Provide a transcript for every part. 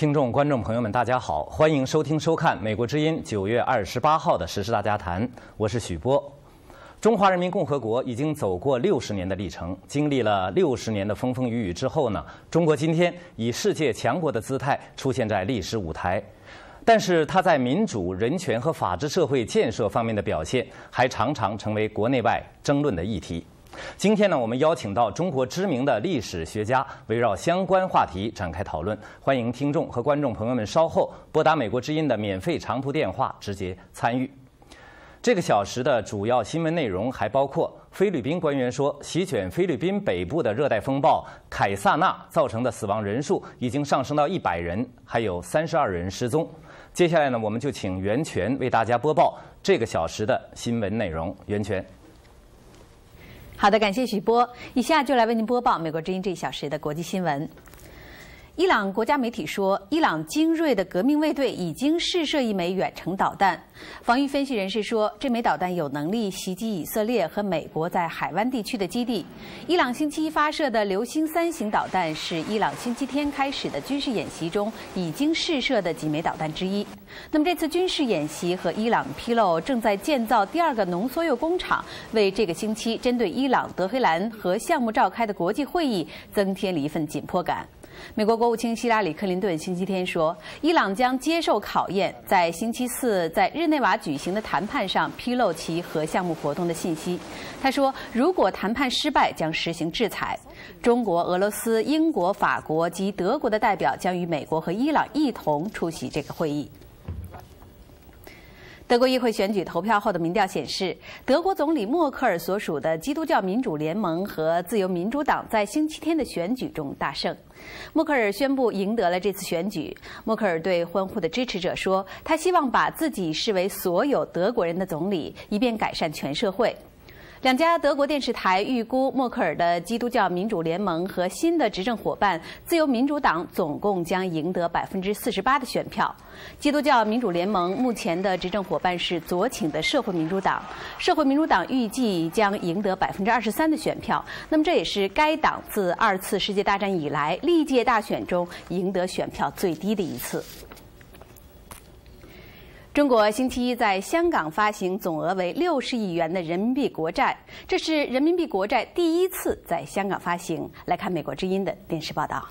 听众、观众朋友们，大家好，欢迎收听、收看美国之音9月28号的时事大家谈，我是许波。中华人民共和国已经走过60年的历程，经历了60年的风风雨雨之后呢，中国今天以世界强国的姿态出现在历史舞台。但是它在民主、人权和法治社会建设方面的表现，还常常成为国内外争论的议题。今天呢，我们邀请到中国知名的历史学家，围绕相关话题展开讨论。欢迎听众和观众朋友们稍后拨打美国之音的免费长途电话直接参与。这个小时的主要新闻内容还包括：菲律宾官员说，席卷菲律宾北部的热带风暴凯萨纳造成的死亡人数已经上升到100人，还有32人失踪。接下来呢，我们就请袁泉为大家播报这个小时的新闻内容。袁泉。 好的，感谢许波。以下就来为您播报美国之音这1小时的国际新闻。伊朗国家媒体说，伊朗精锐的革命卫队已经试射一枚远程导弹。防御分析人士说，这枚导弹有能力袭击以色列和美国在海湾地区的基地。伊朗星期一发射的流星3型导弹是伊朗星期天开始的军事演习中已经试射的几枚导弹之一。那么这次军事演习和伊朗披露正在建造第2个浓缩铀工厂，为这个星期针对伊朗德黑兰核项目召开的国际会议增添了一份紧迫感。美国国务卿希拉里·克林顿星期天说，伊朗将接受考验，在星期4在日内瓦举行的谈判上披露其核项目活动的信息。他说，如果谈判失败，将实行制裁。中国、俄罗斯、英国、法国及德国的代表将与美国和伊朗一同出席这个会议。德国议会选举投票后的民调显示，德国总理默克尔所属的基督教民主联盟和自由民主党在星期天的选举中大胜。默克尔宣布赢得了这次选举。默克尔对欢呼的支持者说，他希望把自己视为所有德国人的总理，以便改善全社会。2家德国电视台预估，默克尔的基督教民主联盟和新的执政伙伴自由民主党总共将赢得48%的选票。基督教民主联盟目前的执政伙伴是左倾的社会民主党，社会民主党预计将赢得23%的选票。那么这也是该党自2次世界大战以来历届大选中赢得选票最低的一次。中国星期一在香港发行总额为60亿元的人民币国债，这是人民币国债第1次在香港发行。来看美国之音的电视报道。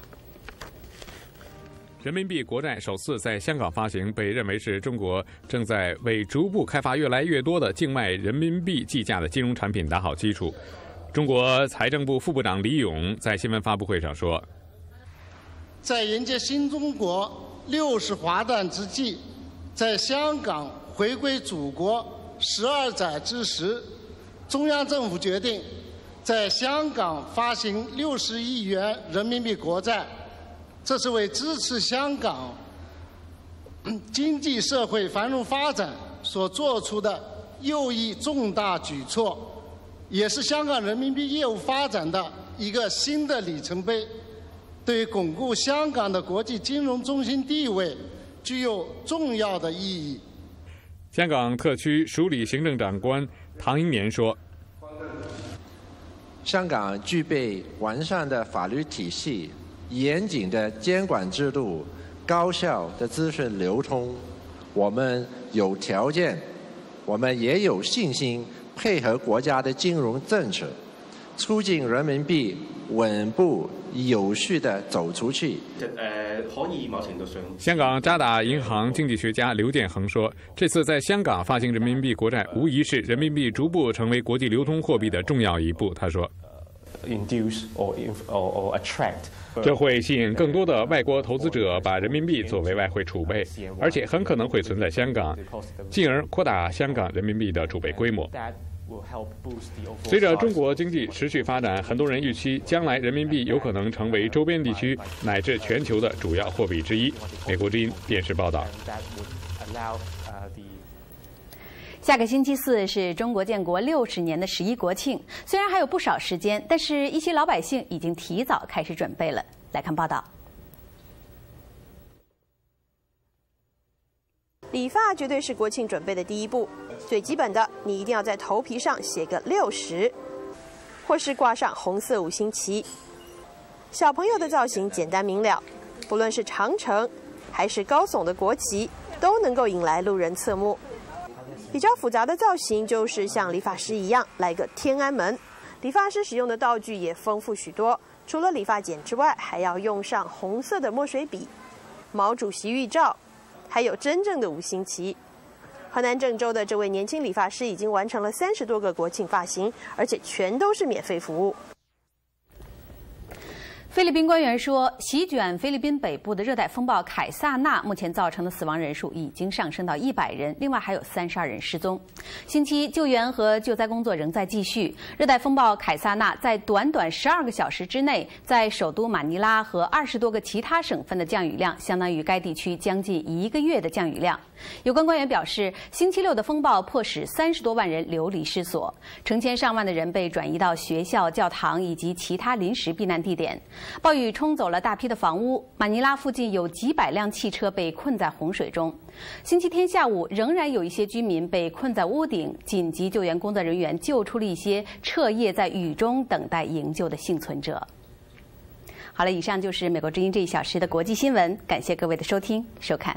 人民币国债首次在香港发行，被认为是中国正在为逐步开发越来越多的境外人民币计价的金融产品打好基础。中国财政部副部长李勇在新闻发布会上说， 在迎接新中国60华诞之际，在香港回归祖国12载之时，中央政府决定在香港发行60亿元人民币国债，这是为支持香港经济社会繁荣发展所做出的又一重大举措，也是香港人民币业务发展的一个新的里程碑，对巩固香港的国际金融中心地位具有重要的意义。 香港特区署理行政长官唐英年说， 香港具备完善的法律体系、严谨的监管制度、高效的资讯流通，我们有条件，我们也有信心配合国家的金融政策，促进人民币稳步有序地走出去。 可以某程度上，香港渣打银行经济学家刘建恒说，这次在香港发行人民币国债，无疑是人民币逐步成为国际流通货币的重要一步。他说，这会吸引更多的外国投资者把人民币作为外汇储备，而且很可能会存在香港，进而扩大香港人民币的储备规模。随着中国经济持续发展，很多人预期将来人民币有可能成为周边地区乃至全球的主要货币之一。美国之音电视报道。 下个星期4是中国建国60年的11国庆，虽然还有不少时间，但是一些老百姓已经提早开始准备了。来看报道。 理发绝对是国庆准备的第一步，最基本的，你一定要在头皮上写个60，或是挂上红色5星旗。小朋友的造型简单明了，不论是长程、 还是高耸的国旗，都能够引来路人侧目。比较复杂的造型就是像理发师一样来个天安门，理发师使用的道具也丰富许多，除了理发剪之外，还要用上红色的墨水笔、毛主席玉照，还有真正的五星旗。河南郑州的这位年轻理发师已经完成了30多个国庆发型，而且全都是免费服务。 菲律宾官员说，席卷菲律宾北部的热带风暴凯撒纳目前造成的死亡人数已经上升到100人，另外还有32人失踪。星期救援和救灾工作仍在继续。热带风暴凯撒纳在短短12个小时之内，在首都马尼拉和20多个其他省份的降雨量，相当于该地区将近1个月的降雨量。有关官员表示，星期六的风暴迫使30多万人流离失所，成千上万的人被转移到学校、教堂以及其他临时避难地点。暴雨冲走了大批的房屋，马尼拉附近有几百辆汽车被困在洪水中。星期天下午，仍然有一些居民被困在屋顶，紧急救援工作人员救出了一些彻夜在雨中等待营救的幸存者。好了，以上就是美国之音这1小时的国际新闻，感谢各位的收听收看。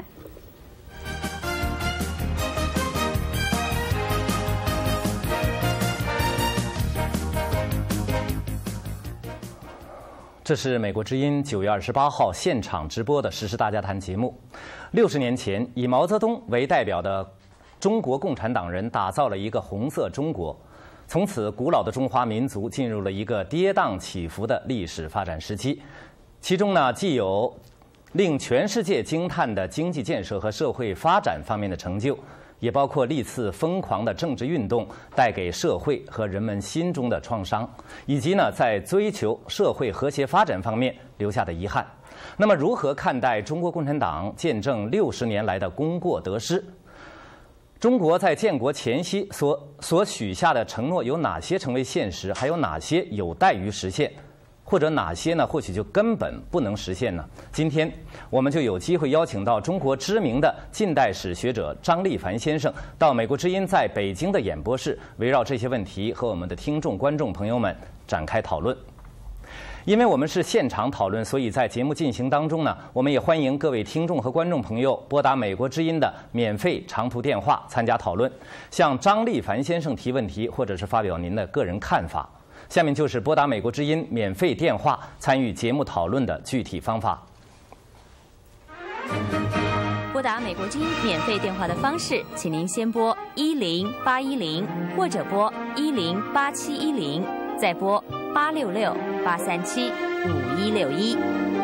这是美国之音9月28号现场直播的时事大家谈节目。60年前，以毛泽东为代表的中国共产党人打造了一个红色中国，从此古老的中华民族进入了一个跌宕起伏的历史发展时期。其中呢，既有令全世界惊叹的经济建设和社会发展方面的成就，也包括历次疯狂的政治运动带给社会和人们心中的创伤，以及呢在追求社会和谐发展方面留下的遗憾。那么，如何看待中国共产党见证60年来的功过得失？中国在建国前夕所许下的承诺有哪些成为现实？还有哪些有待于实现？或者哪些呢？或许就根本不能实现呢？今天我们就有机会邀请到中国知名的近代史学者张立凡先生到美国之音在北京的演播室，围绕这些问题和我们的听众观众朋友们展开讨论。因为我们是现场讨论，所以在节目进行当中呢，我们也欢迎各位听众和观众朋友拨打美国之音的免费长途电话参加讨论，向张立凡先生提问题，或者是发表您的个人看法。下面就是拨打美国之音免费电话参与节目讨论的具体方法。 拨打美国之音免费电话的方式，请您先拨10810，或者拨10871，再拨866-837-5161。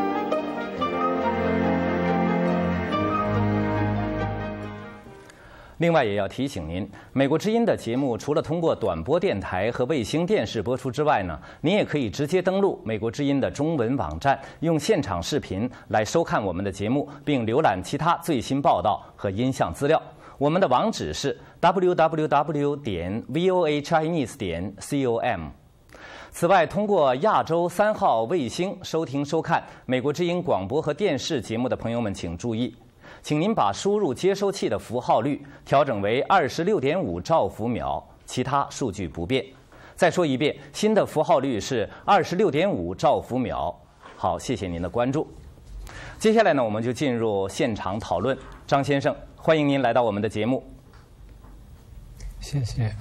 另外也要提醒您，美国之音的节目除了通过短波电台和卫星电视播出之外呢，您也可以直接登录美国之音的中文网站，用现场视频来收看我们的节目，并浏览其他最新报道和音像资料。我们的网址是 www.voachinese.com。此外，通过亚洲3号卫星收听收看美国之音广播和电视节目的朋友们，请注意，请您把输入接收器的符号率调整为26.5兆伏秒，其他数据不变。再说一遍，新的符号率是26.5兆伏秒。好，谢谢您的关注。接下来呢，我们就进入现场讨论。张先生，欢迎您来到我们的节目。 谢谢。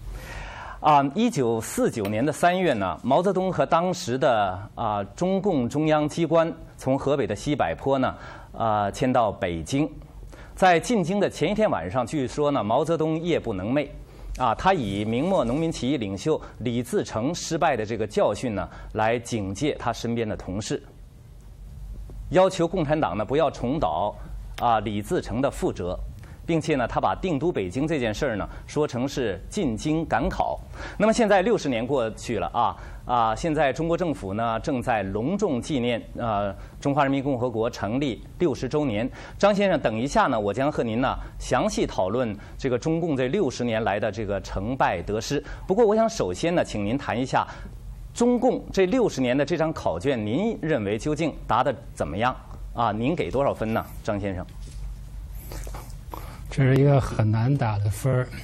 1949年的3月呢，毛泽东和当时的中共中央机关从河北的西柏坡呢，迁到北京。在进京的前一天晚上，据说呢，毛泽东夜不能寐，他以明末农民起义领袖李自成失败的这个教训呢，来警戒他身边的同事，要求共产党呢不要重蹈李自成的覆辙。并且呢，他把定都北京这件事儿呢说成是进京赶考。那么现在60年过去了现在中国政府呢正在隆重纪念中华人民共和国成立60周年。张先生，等一下呢，我将和您呢详细讨论这个中共这60年来的这个成败得失。不过，我想首先呢，请您谈一下中共这60年的这张考卷，您认为究竟答得怎么样您给多少分呢，张先生？ 这是一个很难打的分儿。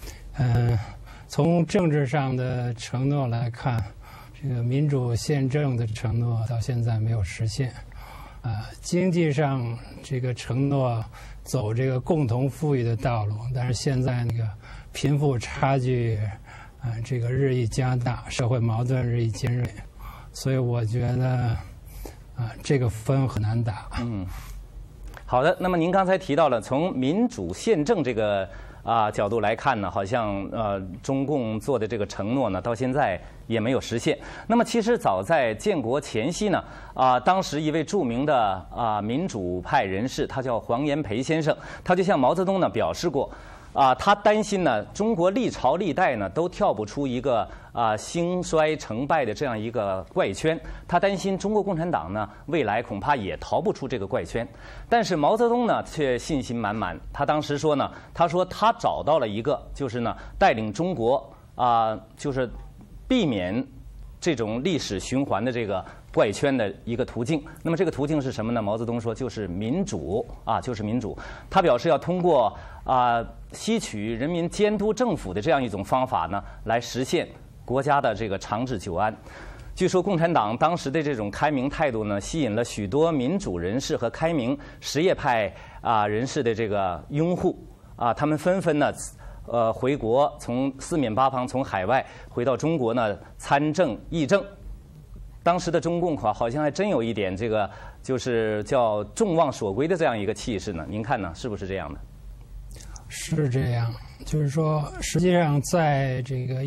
从政治上的承诺来看，这个民主宪政的承诺到现在没有实现。 经济上这个承诺走这个共同富裕的道路，但是现在那个贫富差距这个日益加大，社会矛盾日益尖锐，所以我觉得这个分很难打。 好的，那么您刚才提到了从民主宪政这个角度来看呢，好像中共做的这个承诺呢，到现在也没有实现。那么其实早在建国前夕呢，当时一位著名的民主派人士，他叫黄炎培先生，他就向毛泽东呢表示过，他担心呢，中国历朝历代呢都跳不出一个兴衰成败的这样一个怪圈，他担心中国共产党呢未来恐怕也逃不出这个怪圈。但是毛泽东呢却信心满满，他当时说呢，他说他找到了一个就是呢带领中国就是避免这种历史循环的这个怪圈的一个途径。那么这个途径是什么呢？毛泽东说就是民主就是民主。他表示要通过吸取人民监督政府的这样一种方法呢，来实现国家的这个长治久安。据说共产党当时的这种开明态度呢，吸引了许多民主人士和开明实业派人士的这个拥护他们纷纷呢回国，从四面八方，从海外回到中国呢参政议政。当时的中共好像还真有一点这个就是叫众望所归的这样一个气势呢。您看呢，是不是这样的？ 是这样，就是说，实际上在这个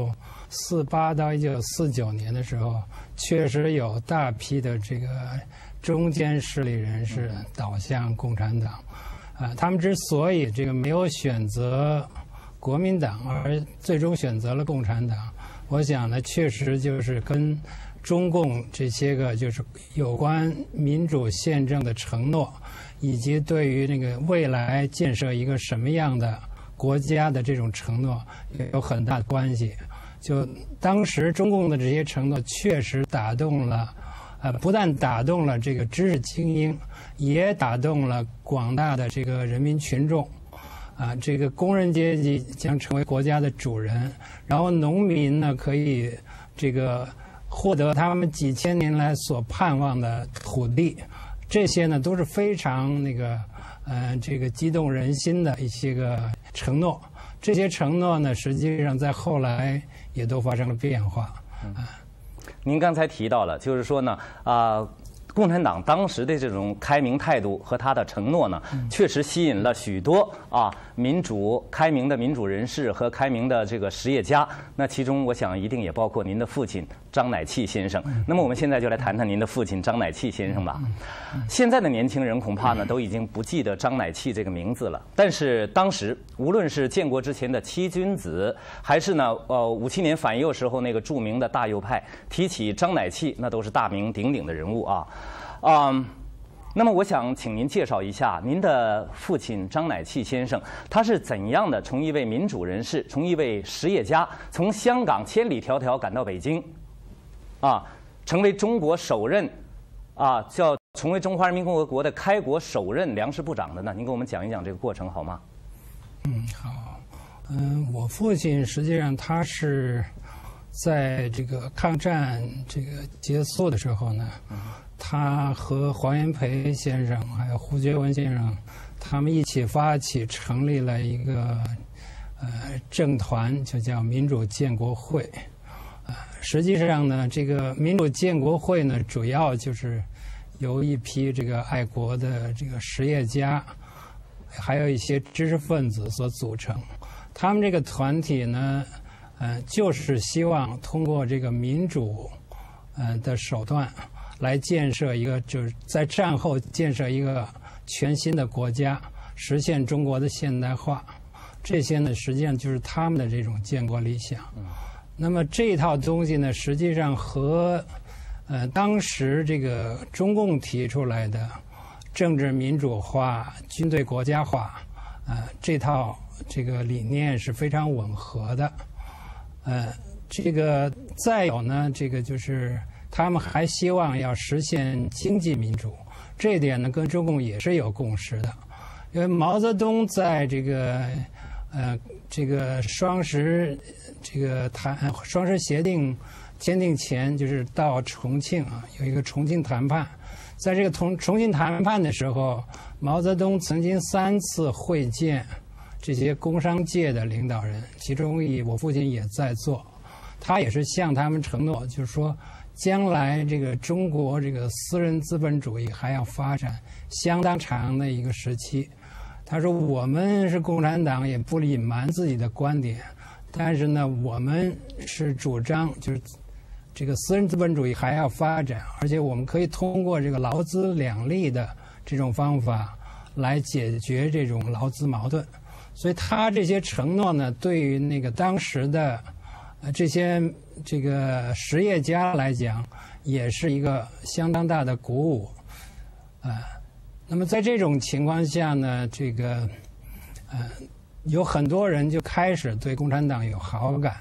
1948到1949年的时候，确实有大批的这个中间势力人士倒向共产党。他们之所以这个没有选择国民党，而最终选择了共产党，我想呢，确实就是跟中共这些个就是有关民主宪政的承诺，以及对于那个未来建设一个什么样的国家的这种承诺有很大的关系。就当时中共的这些承诺确实打动了，不但打动了这个知识精英，也打动了广大的这个人民群众。这个工人阶级将成为国家的主人，然后农民呢可以这个获得他们几千年来所盼望的土地，这些呢都是非常这个激动人心的一些个承诺。这些承诺呢，实际上在后来也都发生了变化。 您刚才提到了，就是说呢，共产党当时的这种开明态度和他的承诺呢，确实吸引了许多开明的民主人士和开明的这个实业家。那其中，我想一定也包括您的父亲张乃器先生。那么我们现在就来谈谈您的父亲张乃器先生吧。现在的年轻人恐怕呢都已经不记得张乃器这个名字了，但是当时无论是建国之前的七君子，还是呢57年反右时候那个著名的大右派，提起张乃器，那都是大名鼎鼎的人物那么我想请您介绍一下您的父亲张乃器先生，他是怎样的从一位民主人士，从一位实业家，从香港千里迢迢赶到北京，成为中国首任成为中华人民共和国的开国首任粮食部长的呢？您给我们讲一讲这个过程好吗？ 好。我父亲实际上他是在这个抗战这个结束的时候呢，他和黄炎培先生还有胡觉文先生，他们一起发起成立了一个政团，就叫民主建国会。实际上呢，这个民主建国会呢，主要就是由一批这个爱国的这个实业家，还有一些知识分子所组成。他们这个团体呢，就是希望通过这个民主的手段来建设一个，就是在战后建设一个全新的国家，实现中国的现代化。这些呢，实际上就是他们的这种建国理想。那么这一套东西呢，实际上和当时这个中共提出来的政治民主化、军队国家化这套这个理念是非常吻合的。这个再有呢，这个就是他们还希望要实现经济民主，这一点呢跟中共也是有共识的。因为毛泽东在这个双十协定签订前，就是到重庆有一个重庆谈判， 在这个重新谈判的时候，毛泽东曾经3次会见这些工商界的领导人，其中我父亲也在座，他也是向他们承诺，就是说将来这个中国这个私人资本主义还要发展相当长的一个时期。他说我们是共产党，也不隐瞒自己的观点，但是呢，我们是主张就是这个私人资本主义还要发展，而且我们可以通过这个劳资两利的这种方法来解决这种劳资矛盾。所以他这些承诺呢，对于那个当时的这些这个实业家来讲，也是一个相当大的鼓舞。那么在这种情况下呢，这个有很多人就开始对共产党有好感。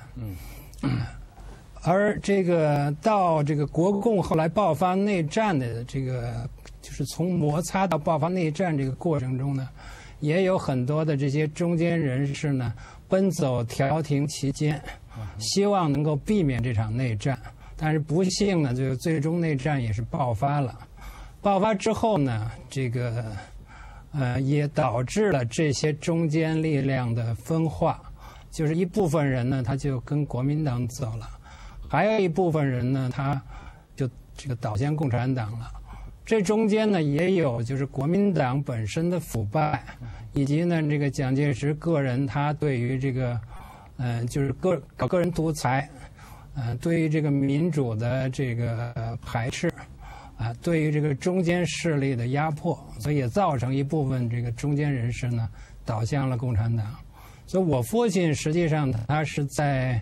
而这个到这个国共后来爆发内战的这个，就是从摩擦到爆发内战这个过程中呢，也有很多的这些中间人士呢奔走调停其间，希望能够避免这场内战。但是不幸呢，就最终内战也是爆发了。爆发之后呢，这个也导致了这些中间力量的分化，就是一部分人呢他就跟国民党走了，还有一部分人呢他就这个倒向共产党了。这中间呢也有就是国民党本身的腐败，以及呢这个蒋介石个人他对于这个就是搞个人独裁，对于这个民主的这个排斥。对于这个中间势力的压迫，所以也造成一部分这个中间人士呢倒向了共产党。所以我父亲实际上他是在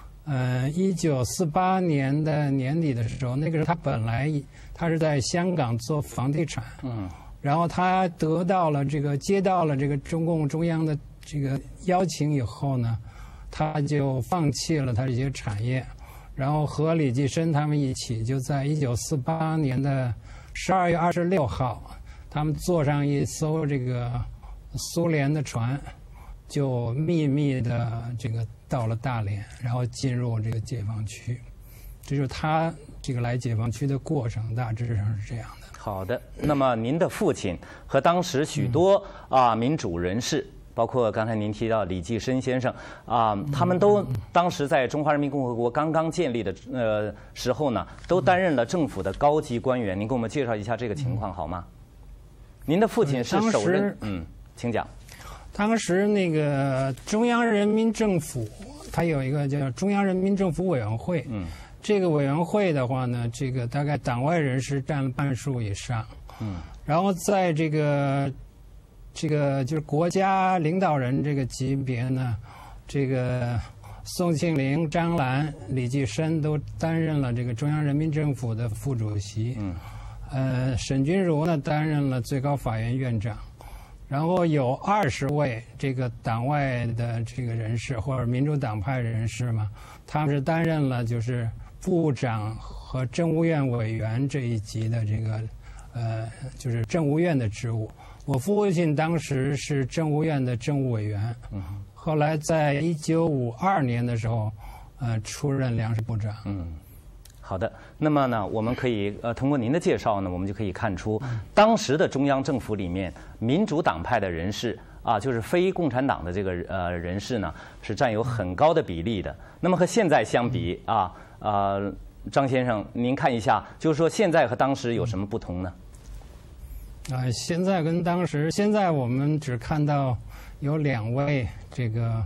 1948年的年底的时候，那个时候他本来他是在香港做房地产，然后他接到了这个中共中央的这个邀请以后呢，他就放弃了他这些产业。然后和李济深他们一起，就在1948年的12月26号，他们坐上一艘这个苏联的船，就秘密的这个到了大连，然后进入这个解放区。这就是他这个来解放区的过程，大致上是这样的。 好的，那么您的父亲和当时许多民主人士。包括刚才您提到李济深先生他们都当时在中华人民共和国刚刚建立的时候呢，都担任了政府的高级官员。您给我们介绍一下这个情况好吗？您的父亲是首任，请讲。 当时那个中央人民政府，它有一个叫中央人民政府委员会，这个委员会的话呢，这个大概党外人士占了半数以上，然后在这个就是国家领导人这个级别呢，这个宋庆龄、张澜、李济深都担任了这个中央人民政府的副主席，沈钧儒呢担任了最高法院院长，然后有20位这个党外的这个人士或者民主党派人士嘛，他们是担任了就是部长和政务院委员这一级的这个就是政务院的职务。我父亲当时是政务院的政务委员，后来在1952年的时候，出任粮食部长。 好的，那么呢，我们可以通过您的介绍呢，我们就可以看出，当时的中央政府里面，民主党派的人士就是非共产党的这个人士呢，是占有很高的比例的。那么和现在相比张先生，您看一下，就是说现在和当时有什么不同呢？ 现在跟当时，现在我们只看到有2位这个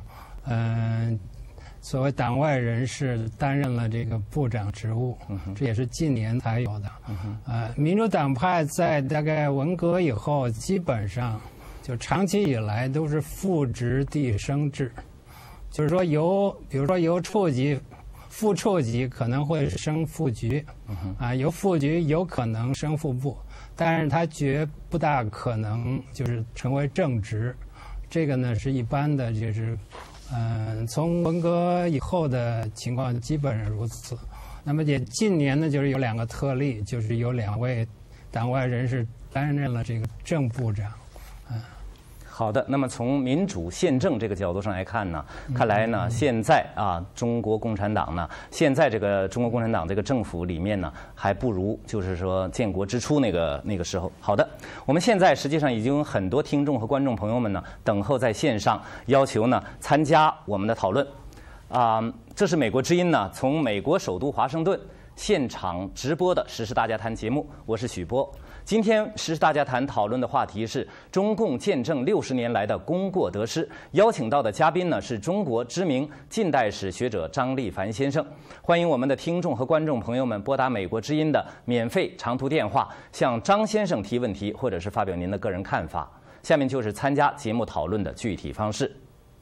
所谓党外人士担任了这个部长职务，这也是近年才有的。民主党派在大概文革以后，基本上就长期以来都是副职递升制，就是说比如说由处级、副处级可能会升副局，由副局有可能升副部。但是他绝不大可能就是成为正职，这个呢是一般的，就是从文革以后的情况基本上如此。那么也近年呢，就是有2个特例，就是有2位党外人士担任了这个正部长。 好的，那么从民主宪政这个角度上来看呢，看来呢，现在中国共产党呢，现在这个中国共产党这个政府里面呢，还不如就是说建国之初那个时候。好的，我们现在实际上已经有很多听众和观众朋友们呢，等候在线上，要求呢参加我们的讨论。这是美国之音呢，从美国首都华盛顿现场直播的时事大家谈节目，我是许波。今天时事大家谈讨论的话题是中共建政60年来的功过得失，邀请到的嘉宾呢是中国知名近代史学者张立凡先生。欢迎我们的听众和观众朋友们拨打美国之音的免费长途电话，向张先生提问题，或者是发表您的个人看法。下面就是参加节目讨论的具体方式。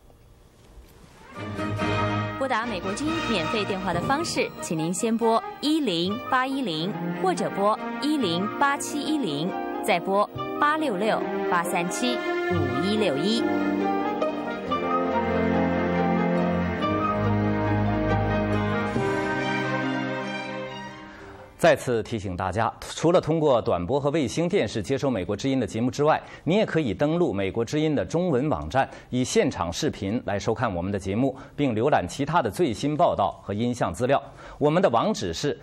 拨打美国之音免费电话的方式，请您先拨10810，或者拨1087110，再拨866-837-5161。 再次提醒大家，除了通过短波和卫星电视接收美国之音的节目之外，你也可以登录美国之音的中文网站，以现场视频来收看我们的节目，并浏览其他的最新报道和音像资料。我们的网址是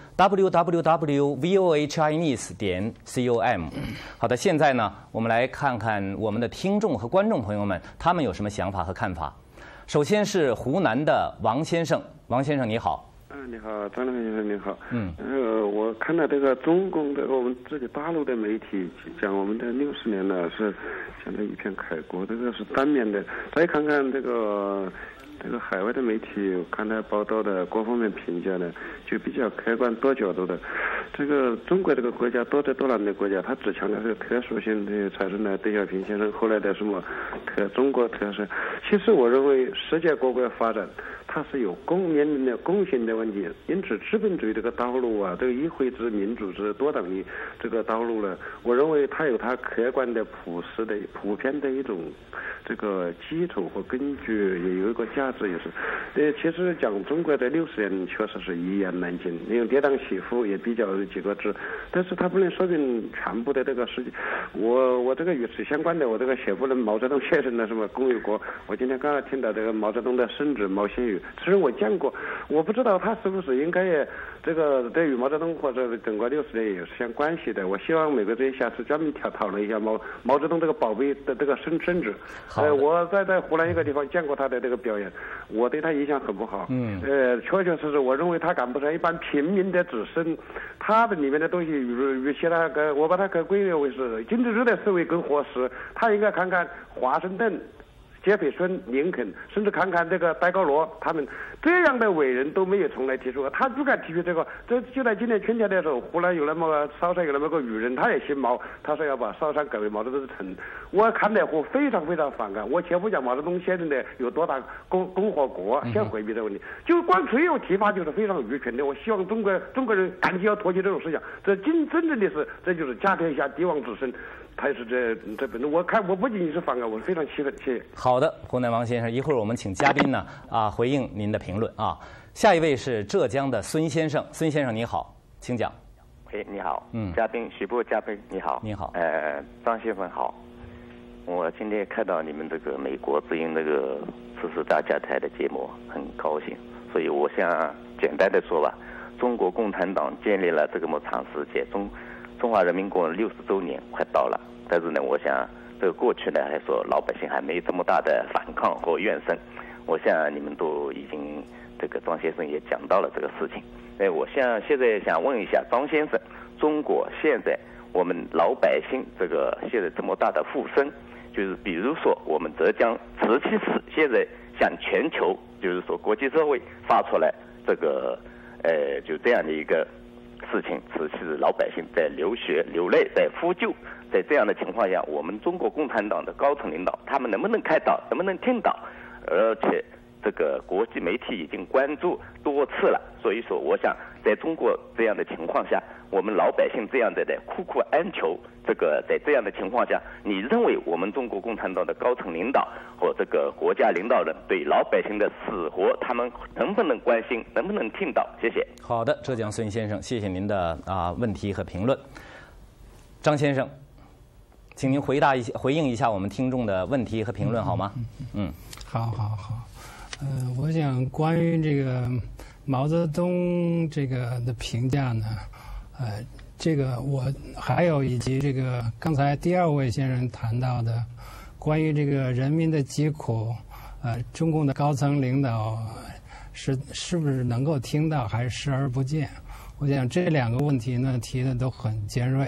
www.voachinese.com。好的，现在呢，我们来看看我们的听众和观众朋友们，他们有什么想法和看法。首先是湖南的王先生，王先生你好。 你好，张立凡先生，你好。我看到这个中共的我们自己大陆的媒体讲我们的60年呢是讲的一片开国，这个是单面的。再看看这个海外的媒体，看他报道的各方面评价呢，就比较客观多角度的。这个中国这个国家多灾多难的国家，他只强调这个特殊性的，产生了邓小平先生后来的什么中国特色。其实我认为世界各国发展，它是有面临的共性的问题，因此资本主义这个道路啊，这个议会制、民主制、多党议这个道路呢，我认为它有它客观的、普遍的一种这个基础和根据，也有一个价值，也是。其实讲中国的60年确实是一言难尽，因为跌宕起伏也比较几个字，但是它不能说明全部的这个事情。我这个与此相关的，我这个写不能毛泽东先生的什么共有国，我今天刚刚听到这个毛泽东的孙子毛新宇，其实我见过，我不知道他是不是应该也这个对于毛泽东或者整个60年也是相关系的。我希望美国这下次专门讨论一下毛泽东这个宝贝的这个孙子。我在湖南一个地方见过他的这个表演，我对他印象很不好。确确实实，我认为他赶不上一般平民的子孙，他的里面的东西与其他我把他归类为是金日的思维更合适。他应该看看华盛顿、杰斐逊、林肯，甚至看看这个戴高乐，他们这样的伟人都没有从来提出过，他不敢提出这个。这就在今年春天的时候，湖南有那么韶山有那么个渔人，他也姓毛，他说要把韶山改为毛泽东的城。我看得我非常非常反感。我且不讲毛泽东先生的有多大共和国，先回避这个问题，就光只有提法就是非常愚蠢的。我希望中国人赶紧要脱弃这种思想，这真正的是这就是家天下帝王之身。他是这本我不仅仅是反感，我是非常气愤。谢谢。 好的，湖南王先生，一会儿我们请嘉宾呢回应您的评论啊。下一位是浙江的孙先生，孙先生你好，请讲。 你好，嘉宾徐波嘉宾你好， 你好， 张先生好。我今天看到你们这个美国之音那个时事大家谈的节目，很高兴，所以我想简单的说吧，中国共产党建立了这么长时间，中华人民共和国60周年快到了，但是呢，我想这个过去呢，还说老百姓还没这么大的反抗和怨声。我想你们都已经这个张先生也讲到了这个事情。我现在想问一下张先生，中国现在我们老百姓这个现在这么大的呼声，就是比如说我们浙江瓷器市现在向全球，就是说国际社会发出来这个就这样的一个事情，瓷器老百姓在流血流泪，在呼救，在这样的情况下，我们中国共产党的高层领导他们能不能看到，能不能听到？而且这个国际媒体已经关注多次了，所以说我想在中国这样的情况下，我们老百姓这样的苦苦哀求，这个在这样的情况下，你认为我们中国共产党的高层领导和这个国家领导人对老百姓的死活，他们能不能关心，能不能听到？谢谢。 好的，浙江孙先生，谢谢您的问题和评论。张先生， 请您回应一下我们听众的问题和评论好吗？ 好。我想关于这个毛泽东这个的评价呢，这个我还有以及这个刚才第二位先生谈到的关于这个人民的疾苦，中共的高层领导是不是能够听到，还是视而不见？我想这两个问题呢提的都很尖锐。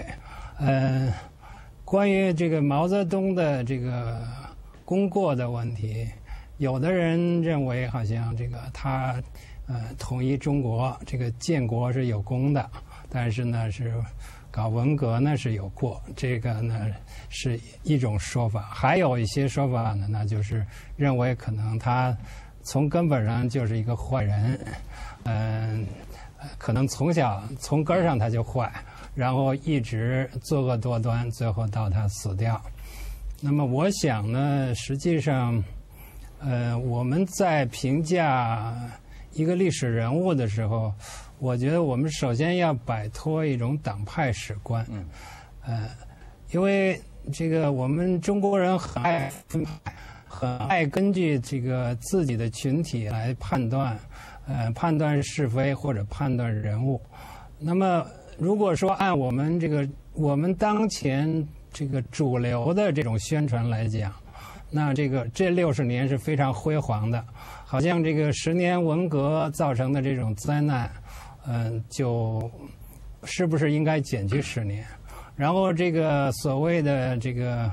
关于这个毛泽东的这个功过的问题，有的人认为好像这个他统一中国这个建国是有功的，但是呢是搞文革呢是有过，这个呢是一种说法。还有一些说法呢，那就是认为可能他从根本上就是一个坏人，可能从小从根上他就坏，然后一直作恶多端，最后到他死掉。那么我想呢，实际上我们在评价一个历史人物的时候，我觉得我们首先要摆脱一种党派史观，因为这个我们中国人很爱分派，很爱根据这个自己的群体来判断是非或者判断人物。那么如果说按我们当前这个主流的这种宣传来讲，那这60年是非常辉煌的，好像这个10年文革造成的这种灾难，就是不是应该减去10年？然后这个所谓的这个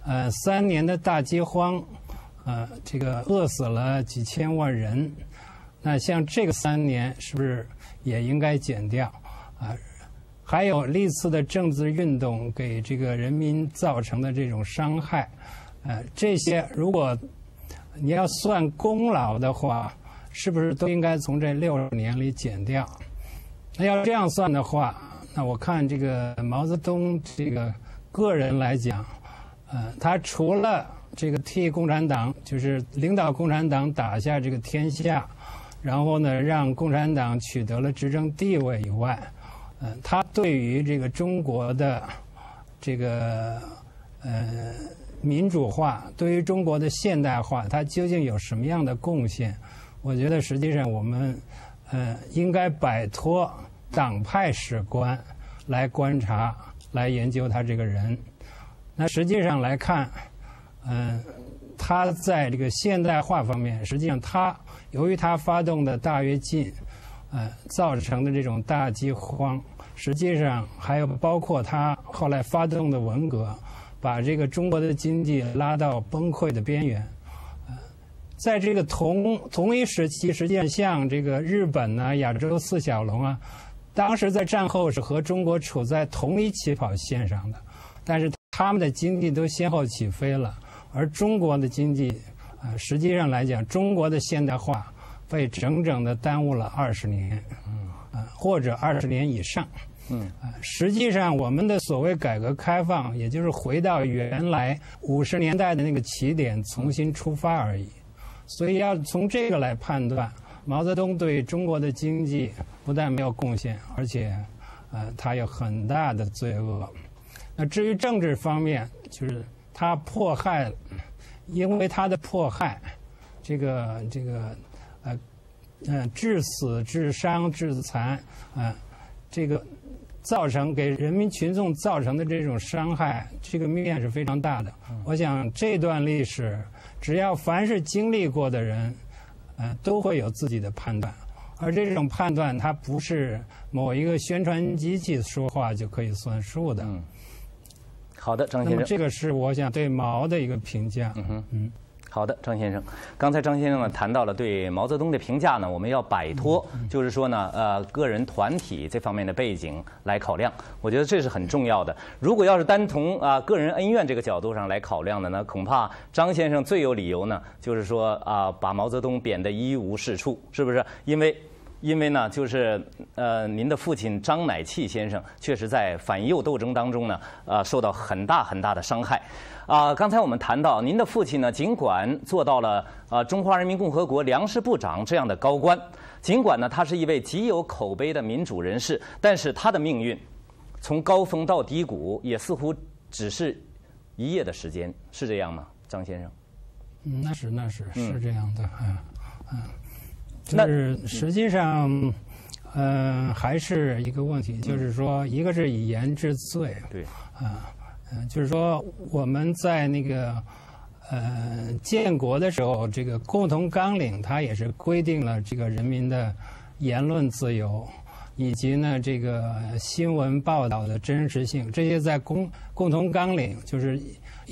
3年的大饥荒，这个饿死了几千万人，那像这个3年是不是也应该减掉？还有历次的政治运动给这个人民造成的这种伤害，这些如果你要算功劳的话，是不是都应该从这60年里减掉？那要这样算的话，那我看这个毛泽东这个个人来讲，他除了这个替共产党，就是领导共产党打下这个天下，然后呢让共产党取得了执政地位以外，他对于这个中国的这个民主化，对于中国的现代化，他究竟有什么样的贡献？我觉得实际上我们应该摆脱党派史观来观察、来研究他这个人。那实际上来看，他在这个现代化方面，实际上由于他发动的大跃进，造成的这种大饥荒，实际上还有包括他后来发动的文革，把这个中国的经济拉到崩溃的边缘。在这个同一时期，实际上像这个日本啊、亚洲4小龙啊，当时在战后是和中国处在同一起跑线上的，但是他们的经济都先后起飞了，而中国的经济，实际上来讲，中国的现代化被整整的耽误了20年，或者20年以上。实际上我们的所谓改革开放，也就是回到原来50年代的那个起点，重新出发而已。所以要从这个来判断，毛泽东对中国的经济不但没有贡献，而且他有很大的罪恶。那至于政治方面，就是他迫害，因为他的迫害，致死、致伤、致残，这个给人民群众造成的这种伤害，这个面是非常大的。我想这段历史，只要凡是经历过的人，都会有自己的判断，而这种判断它不是某一个宣传机器说话就可以算数的。 好的，张先生。 那么这个是我想对毛的一个评价。 好的，张先生，刚才张先生呢谈到了对毛泽东的评价呢，我们要摆脱，就是说呢，个人、团体这方面的背景来考量，我觉得这是很重要的。如果要是单从个人恩怨这个角度上来考量的呢，恐怕张先生最有理由呢，就是说把毛泽东贬得一无是处，是不是？因为呢，就是您的父亲张乃器先生确实在反右斗争当中呢，受到很大的伤害。刚才我们谈到，您的父亲呢，尽管做到了中华人民共和国粮食部长这样的高官，尽管呢他是一位极有口碑的民主人士，但是他的命运从高峰到低谷也似乎只是 1夜的时间，是这样吗，张先生？ 那是这样的，就是实际上，还是一个问题，就是说，一个是以言治罪， 对， 就是说我们在那个建国的时候，这个共同纲领它也是规定了这个人民的言论自由，以及呢这个新闻报道的真实性，这些在共同纲领，就是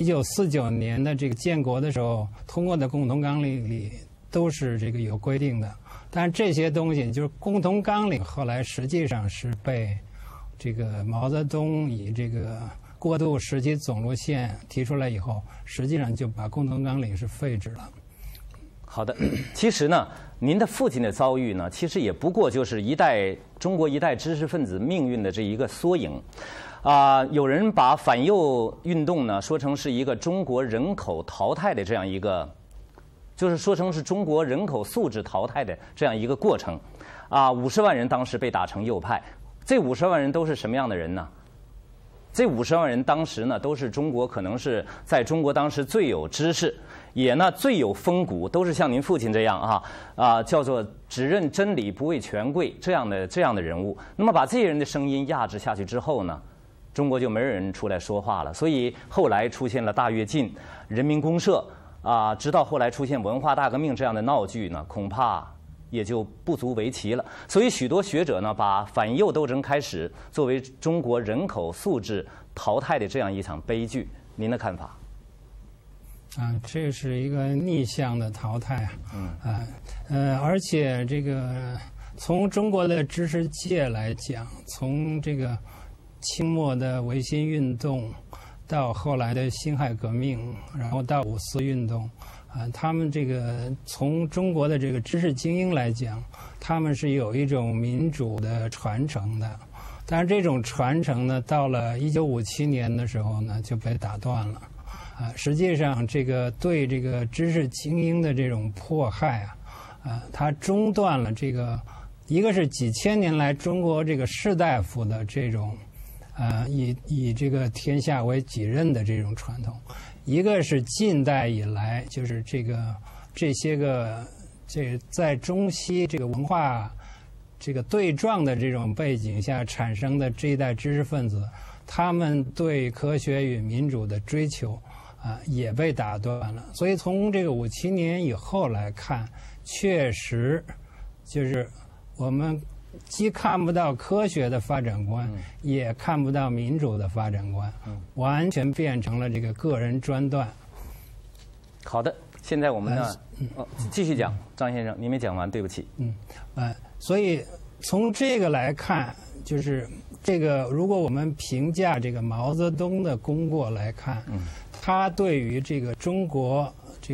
1949年的这个建国的时候通过的共同纲领里都是这个有规定的。但是这些东西就是共同纲领，后来实际上是被这个毛泽东以这个过渡时期总路线提出来以后，实际上就把共同纲领是废止了。 好的，其实呢，您的父亲的遭遇呢，其实也不过就是中国一代知识分子命运的这一个缩影。有人把反右运动呢说成是一个中国人口淘汰的这样一个，就是说成是中国人口素质淘汰的这样一个过程。50万人当时被打成右派，这50万人都是什么样的人呢？这50万人当时呢，都是中国可能是在中国当时最有知识，也呢最有风骨，都是像您父亲这样叫做只认真理不畏权贵这样的人物。那么把这些人的声音压制下去之后呢，中国就没人出来说话了。所以后来出现了大跃进、人民公社直到后来出现文化大革命这样的闹剧呢，恐怕也就不足为奇了。所以许多学者呢，把反右斗争开始作为中国人口素质淘汰的这样一场悲剧。您的看法？ 这是一个逆向的淘汰而且这个从中国的知识界来讲，从这个清末的维新运动到后来的辛亥革命，然后到五四运动。他们这个从中国的这个知识精英来讲，他们是有一种民主的传承的，但是这种传承呢，到了1957年的时候呢，就被打断了。实际上这个对这个知识精英的这种迫害它中断了这个，一个是几千年来中国这个士大夫的这种以这个天下为己任的这种传统。一个是近代以来，就是这些个在中西这个文化这个对撞的这种背景下产生的这一代知识分子，他们对科学与民主的追求也被打断了。所以从这个57年以后来看，确实就是我们既看不到科学的发展观，也看不到民主的发展观，完全变成了这个个人专断。 好的，现在我们呢继续讲，张先生，您没讲完，对不起。 所以从这个来看，就是这个，如果我们评价这个毛泽东的功过来看，他对于这个中国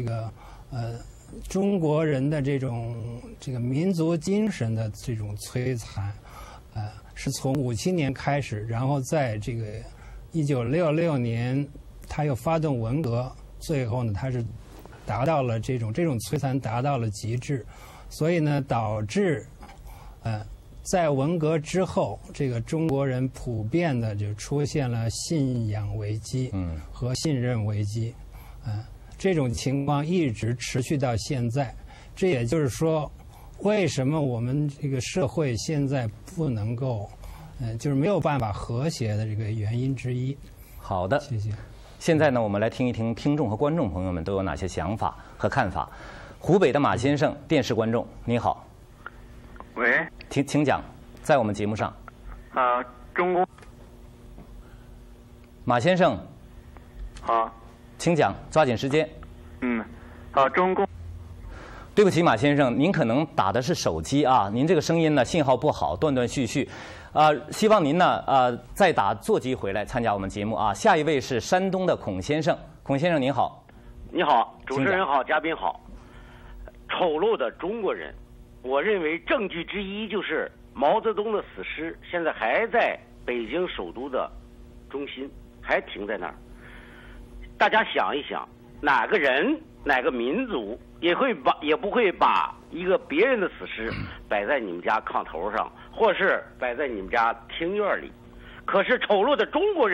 中国人的这个民族精神的这种摧残，是从57年开始，然后在这个1966年，他又发动文革，最后呢，他是达到了这种摧残达到了极致，所以呢，导致在文革之后，这个中国人普遍的就出现了信仰危机和信任危机，这种情况一直持续到现在。这也就是说，为什么我们这个社会现在不能够，就是没有办法和谐的这个原因之一。 好的， 谢谢。 现在呢，我们来听一听听众和观众朋友们都有哪些想法和看法。湖北的马先生，电视观众，你好。 喂， 请讲，在我们节目上。 中国。 马先生。 好。 请讲，抓紧时间。 中共。 对不起，马先生，您可能打的是手机您这个声音呢信号不好，断断续续。希望您呢再打座机回来参加我们节目下一位是山东的孔先生，孔先生您好。 你好，主持人好，嘉宾好。丑陋的中国人，我认为证据之一就是毛泽东的死尸现在还在北京首都的中心，还停在那儿。大家想一想，哪个人哪个民族也不会把一个别人的死尸摆在你们家炕头上，或是摆在你们家庭院里。可是丑陋的中国人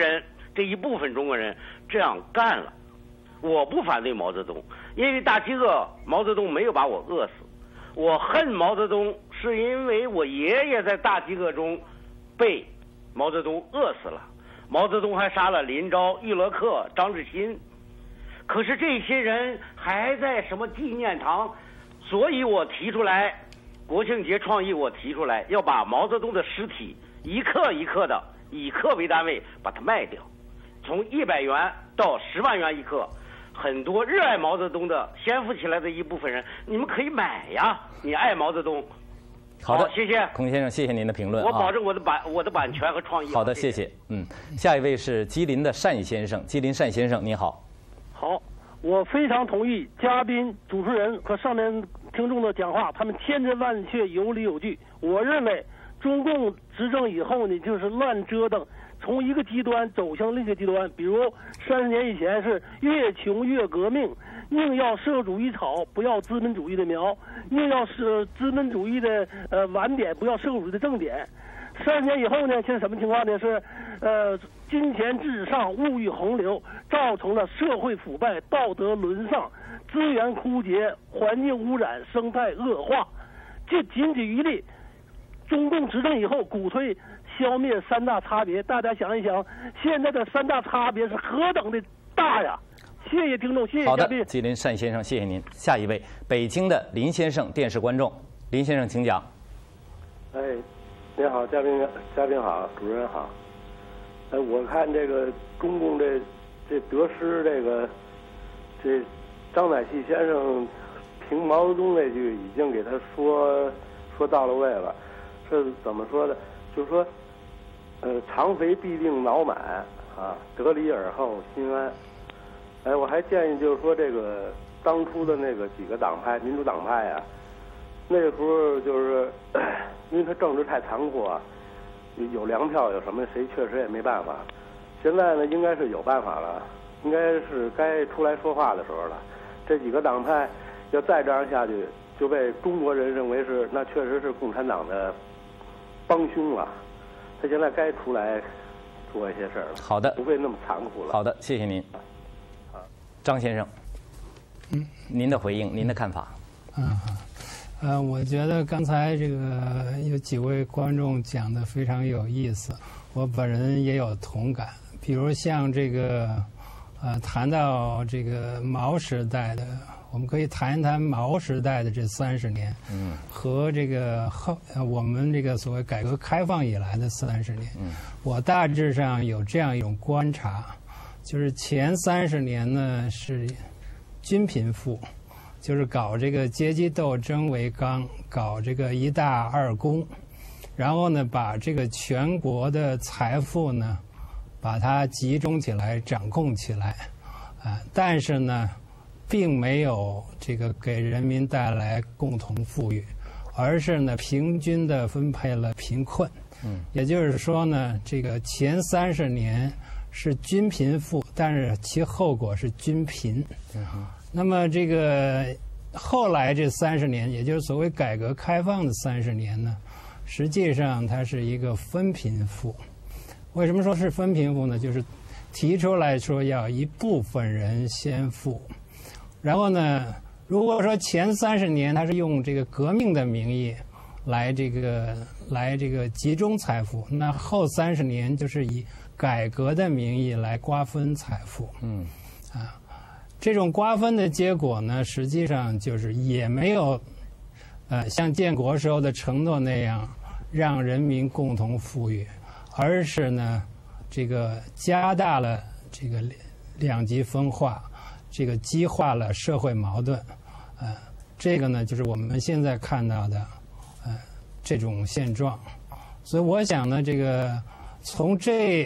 这一部分中国人这样干了。我不反对毛泽东，因为大饥饿，毛泽东没有把我饿死。我恨毛泽东，是因为我爷爷在大饥饿中被毛泽东饿死了。毛泽东还杀了林昭、玉勒克、张志新。可是这些人还在什么纪念堂，所以我提出来，国庆节创意我提出来，要把毛泽东的尸体一克一克的，以克为单位把它卖掉，从100元到10万元一克。很多热爱毛泽东的先富起来的一部分人，你们可以买呀！你爱毛泽东。 好的， 谢谢孔先生，谢谢您的评论。 我保证我的版权和创意。 好的，谢谢。下一位是吉林的单先生，吉林单先生，你好。 好，我非常同意嘉宾、主持人和上面听众的讲话，他们千真万确，有理有据。我认为中共执政以后呢，就是乱折腾。从一个极端走向另一个极端，比如30年以前是越穷越革命，宁要社会主义草，不要资本主义的苗；宁要是资本主义的晚点，不要社会主义的正点。30年以后呢，现在什么情况呢？是金钱至上，物欲横流，造成了社会腐败、道德沦丧、资源枯竭、环境污染、生态恶化。这仅举一例，中共执政以后鼓吹消灭3大差别，大家想一想，现在的3大差别是何等的大呀！谢谢听众，谢谢嘉宾。 好的，吉林单先生，谢谢您。下一位，北京的林先生，电视观众，林先生，请讲。 哎，您好，嘉宾好，主持人好。我看这个中共这得失，这张乃器先生评毛泽东那句已经给他说到了位了。是怎么说的？就是说，肠肥必定脑满啊，得离而后心安。哎，我还建议就是说，这个当初的那个几个党派，民主党派啊，那时候就是因为他政治太残酷啊，有粮票有什么，谁确实也没办法。现在呢，应该是有办法了，应该是该出来说话的时候了。这几个党派要再这样下去，就被中国人认为是那确实是共产党的帮凶了。他现在该出来做一些事儿了。 好的， 不会那么残酷了。 好的，谢谢您。张先生，您的回应，您的看法？ 我觉得刚才这个有几位观众讲的非常有意思，我本人也有同感。比如像这个，谈到这个毛时代的，我们可以谈一谈毛时代的这30年，和这个我们这个所谓改革开放以来的30年，我大致上有这样一种观察，就是前30年呢是均贫富，就是搞这个阶级斗争为纲，搞这个1大2公，然后呢把这个全国的财富呢把它集中起来，掌控起来，但是呢并没有这个给人民带来共同富裕，而是呢平均的分配了贫困。也就是说呢，这个前30年是均贫富，但是其后果是均贫。那么这个后来这30年，也就是所谓改革开放的30年呢，实际上它是一个分贫富。为什么说是分贫富呢？就是提出来说要一部分人先富，然后呢，如果说前30年它是用这个革命的名义来这个集中财富，那后30年就是以改革的名义来瓜分财富。这种瓜分的结果呢，实际上就是也没有像建国时候的承诺那样让人民共同富裕，而是呢这个加大了这个两极分化，这个激化了社会矛盾。这个呢就是我们现在看到的这种现状。所以我想呢，这个从这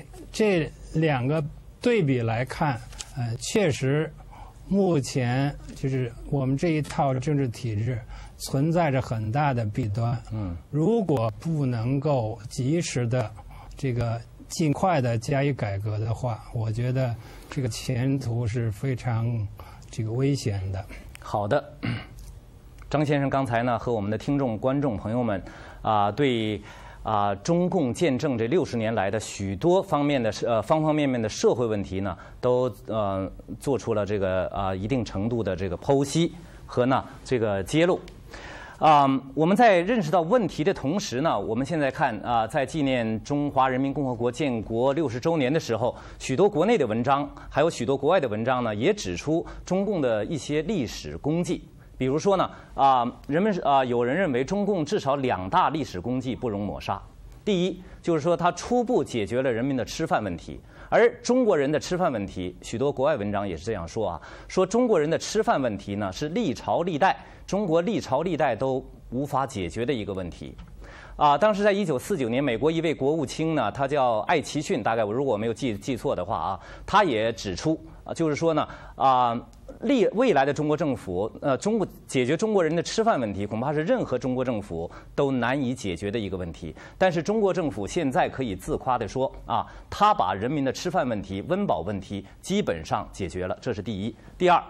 2个对比来看，确实目前就是我们这一套政治体制存在着很大的弊端。如果不能够及时的这个尽快的加以改革的话，我觉得这个前途是非常这个危险的。 好的，张先生刚才呢和我们的听众观众朋友们对中共建政这60年来的许多方面的方方面面的社会问题呢，都做出了这个一定程度的这个剖析和呢这个揭露。我们在认识到问题的同时呢，我们现在看在纪念中华人民共和国建国60周年的时候，许多国内的文章，还有许多国外的文章呢，也指出中共的一些历史功绩。比如说呢，有人认为中共至少2大历史功绩不容抹杀。第一，就是说它初步解决了人民的吃饭问题。而中国人的吃饭问题，许多国外文章也是这样说说中国人的吃饭问题呢是历朝历代中国历朝历代都无法解决的一个问题。当时在1949年，美国一位国务卿呢，他叫艾奇逊，大概如果我没有记错的话他也指出就是说呢未来的中国政府解决中国人的吃饭问题，恐怕是任何中国政府都难以解决的一个问题。但是中国政府现在可以自夸地说他把人民的吃饭问题、温饱问题基本上解决了，这是第一。第二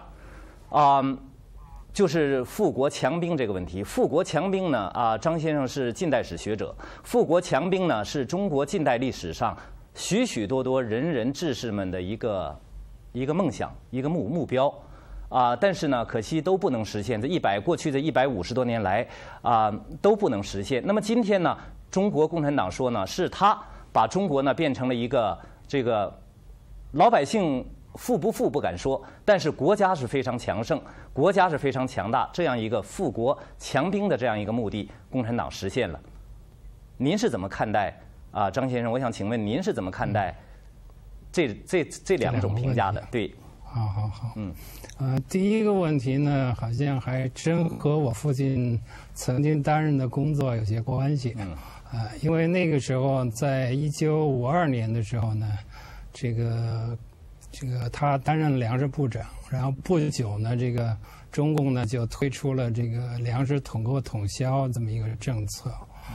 就是富国强兵这个问题。富国强兵呢张先生是近代史学者，富国强兵呢是中国近代历史上许许多多仁人志士们的一个梦想，一个目标但是呢可惜都不能实现。过去这150多年来都不能实现。那么今天呢，中国共产党说呢，是他把中国呢变成了一个这个老百姓富不敢说，但是国家是非常强盛，国家是非常强大，这样一个富国强兵的这样一个目的，共产党实现了。您是怎么看待张先生？我想请问您是怎么看待这两种评价的？对， 好，第一个问题呢，好像还真和我父亲曾经担任的工作有些关系。因为那个时候在1952年的时候呢，这个他担任粮食部长，然后不久呢，这个中共呢就推出了这个粮食统购统销这么一个政策。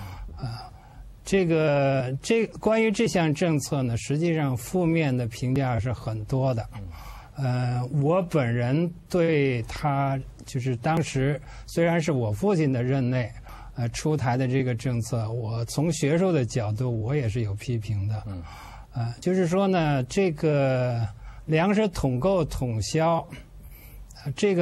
关于这项政策呢，实际上负面的评价是很多的。我本人对他就是当时虽然是我父亲的任内出台的这个政策，我从学术的角度我也是有批评的。就是说呢，这个粮食统购统销，这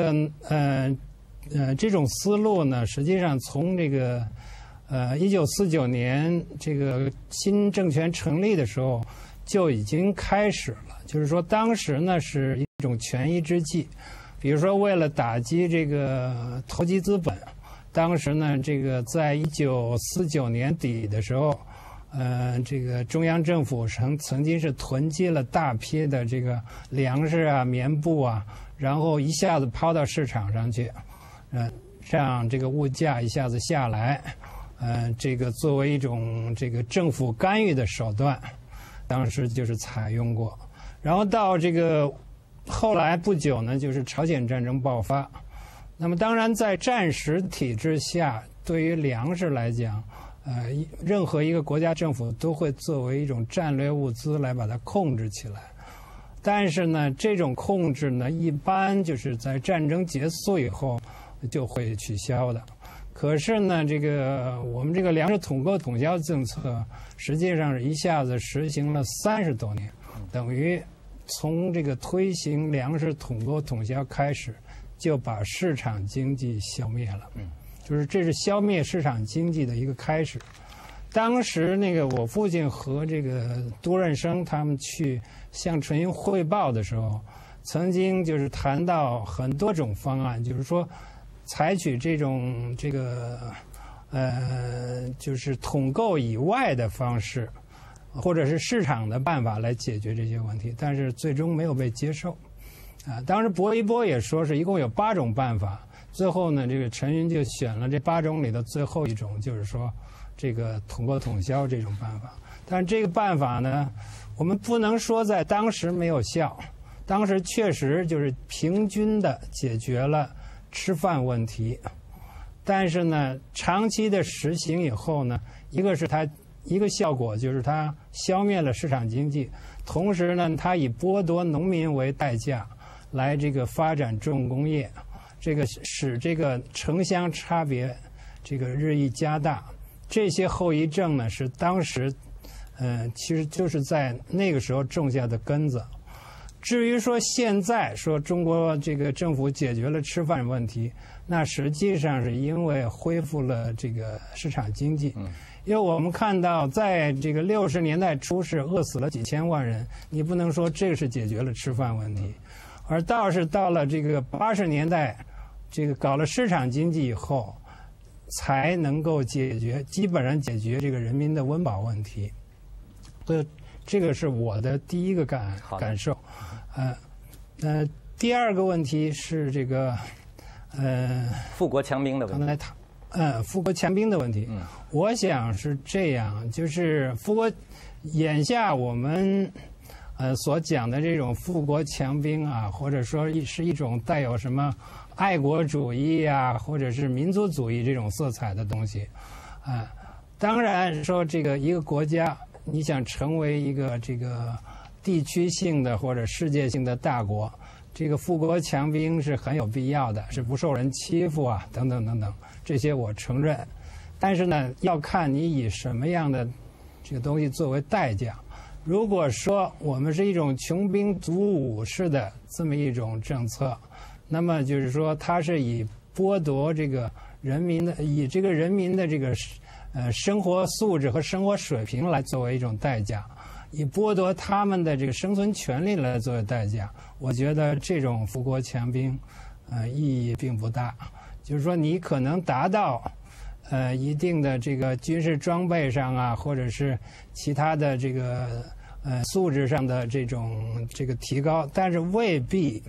种思路呢，实际上从这个1949年这个新政权成立的时候就已经开始了。就是说当时呢是一种权宜之计，比如说为了打击这个投机资本，当时呢这个在1949年底的时候这个中央政府曾经是囤积了大批的这个粮食棉布然后一下子抛到市场上去，让这个物价一下子下来，这个作为一种这个政府干预的手段，当时就是采用过。然后到这个后来不久呢，就是朝鲜战争爆发。那么当然在战时体制下，对于粮食来讲，任何一个国家政府都会作为一种战略物资来把它控制起来。但是呢，这种控制呢，一般就是在战争结束以后就会取消的。可是呢，我们这个粮食统购统销政策，实际上是一下子实行了30多年，等于从这个推行粮食统购统销开始，就把市场经济消灭了。就是这是消灭市场经济的一个开始。当时我父亲和这个杜润生他们去向陈云汇报的时候，曾经就是谈到很多种方案，就是说采取就是统购以外的方式，或者是市场的办法来解决这些问题，但是最终没有被接受。当时薄一波也说是一共有8种办法，最后呢，这个陈云就选了这8种里的最后一种，就是说这个统购统销这种办法。但是这个办法呢，我们不能说在当时没有效，当时确实就是平均的解决了吃饭问题。但是呢，长期的实行以后呢，一个效果就是它消灭了市场经济，同时呢，它以剥夺农民为代价来这个发展重工业，这个使这个城乡差别这个日益加大。 这些后遗症呢是当时，其实就是在那个时候种下的根子。至于说现在说中国这个政府解决了吃饭问题，那实际上是因为恢复了这个市场经济。因为我们看到，在这个60年代初是饿死了几千万人，你不能说这个是解决了吃饭问题，而倒是到了这个80年代，这个搞了市场经济以后，才能够基本上解决这个人民的温饱问题。这个是我的第一个感受。第二个问题是这个富国强兵的问题。 刚才富国强兵的问题，我想是这样，就是眼下我们所讲的这种富国强兵啊，或者说是一种带有什么爱国主义啊，或者是民族主义这种色彩的东西，当然说这个一个国家你想成为一个这个地区性的或者世界性的大国，这个富国强兵是很有必要的，是不受人欺负啊，等等等等，这些我承认。但是呢，要看你以什么样的这个东西作为代价。如果说我们是一种穷兵黩武式的这么一种政策，那么就是说它是以剥夺这个人民的，以这个人民的这个生活素质和生活水平来作为一种代价，以剥夺他们的这个生存权利来作为代价，我觉得这种富国强兵意义并不大。就是说你可能达到一定的这个军事装备上啊，或者是其他的这个素质上的这个提高，但是未必